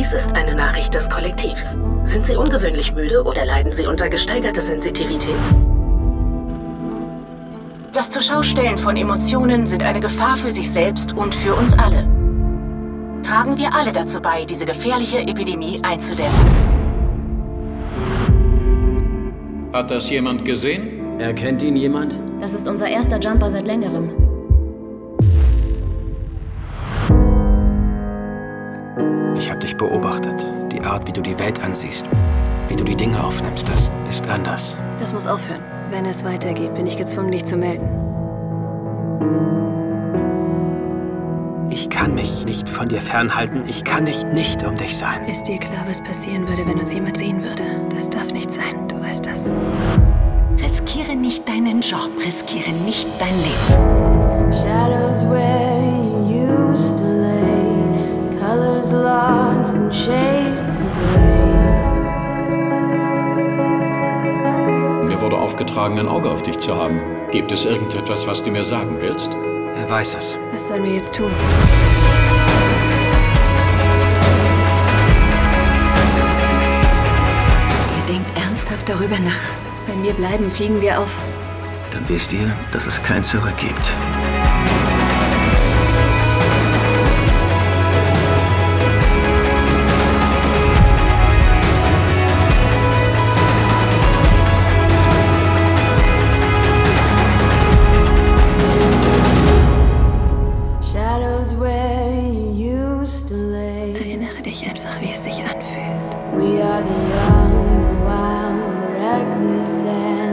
Dies ist eine Nachricht des Kollektivs. Sind Sie ungewöhnlich müde oder leiden Sie unter gesteigerter Sensitivität? Das Zuschaustellen von Emotionen sind eine Gefahr für sich selbst und für uns alle. Tragen wir alle dazu bei, diese gefährliche Epidemie einzudämmen. Hat das jemand gesehen? Erkennt ihn jemand? Das ist unser erster Jumper seit längerem. Ich habe dich beobachtet. Die Art, wie du die Welt ansiehst, wie du die Dinge aufnimmst, das ist anders. Das muss aufhören. Wenn es weitergeht, bin ich gezwungen, dich zu melden. Ich kann mich nicht von dir fernhalten. Ich kann nicht um dich sein. Ist dir klar, was passieren würde, wenn uns jemand sehen würde? Das darf nicht sein, du weißt das. Riskiere nicht deinen Job, riskiere nicht dein Leben. Shadows where you used to lay, colors lost in shades of gray. Mir wurde aufgetragen, ein Auge auf dich zu haben. Gibt es irgendetwas, was du mir sagen willst? Er weiß es. Was sollen wir jetzt tun? Ihr denkt ernsthaft darüber nach. Wenn wir bleiben, fliegen wir auf. Dann wisst ihr, dass es kein Zurück gibt. Shadows where you used to lay. Erinnere dich einfach, wie es sich anfühlt. We are the young, the wild, the reckless, and